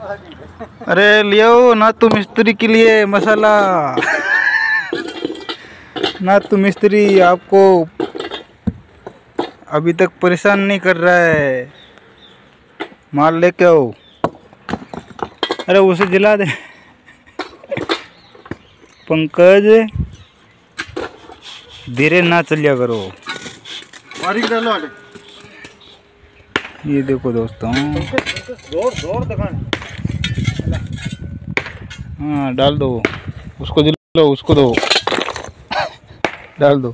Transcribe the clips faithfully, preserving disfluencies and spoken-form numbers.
अरे लियो ना तुम मिस्त्री के लिए मसाला। ना तुम मिस्त्री आपको अभी तक परेशान नहीं कर रहा है, माल लेके आओ। अरे उसे जला दे पंकज, धीरे ना चलिया करो। ये देखो दोस्तों, जोर जोर दिखाएं। हाँ डाल दो उसको, जलो उसको दो, डाल दो।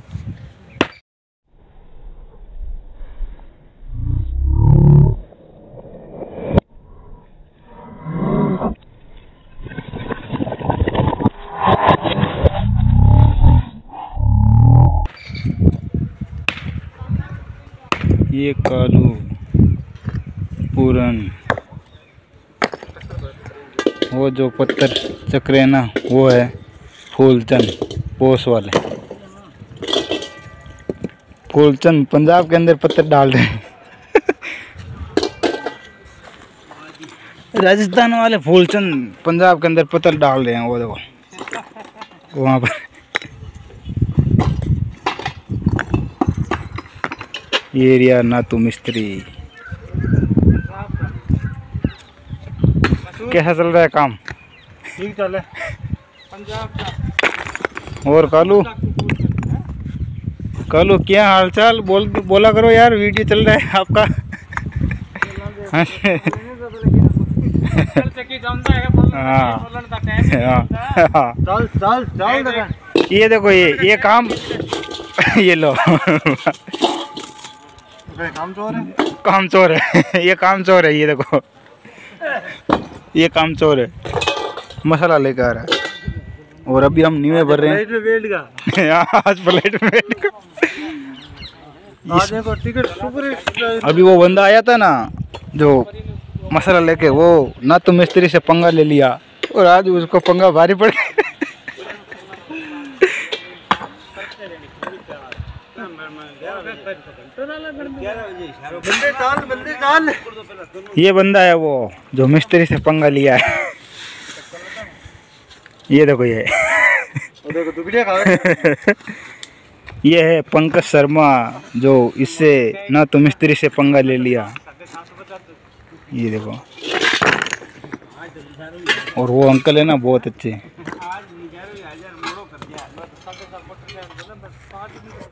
ये कालू पूरन, वो जो पत्थर चक्र है ना, वो है फूलचंद पोस वाले। फूलचंद पंजाब के अंदर पत्थर डाल रहे हैं। राजस्थान वाले फूलचंद पंजाब के अंदर पत्थर डाल रहे हैं। वो देखो वहाँ पर ये एरिया ना तू मिस्त्री। कैसा चल रहा है काम? ठीक चल रहा है पंजाब का। और कालू, कालू क्या हालचाल? बोल बोला करो यार, वीडियो चल रहा है आपका। चल चल चल। ये देखो, ये ये काम ये लो काम चोर है, काम चोर है ये काम चोर है। ये देखो ये काम चोर है, मसाला लेकर आ रहा है। और अभी हम नीवे भर रहे हैं। आज फ्लाइट में बैठ का। Ticket super. अभी वो बंदा आया था ना जो मसाला लेके, वो ना तो मिस्त्री से पंगा ले लिया और आज उसको पंगा भारी पड़ गया। ये बंदा है वो जो मिस्त्री से पंगा लिया है। ये देखो, ये ये है पंकज शर्मा जो इससे ना तो मिस्त्री से पंगा ले लिया। ये देखो, और वो अंकल है ना बहुत अच्छे।